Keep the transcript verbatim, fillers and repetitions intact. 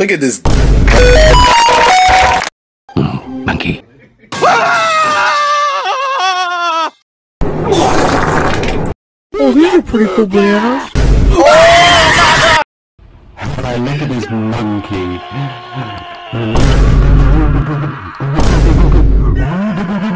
Look at this. Monkey. Oh, these are pretty cool bananas. But look at this monkey.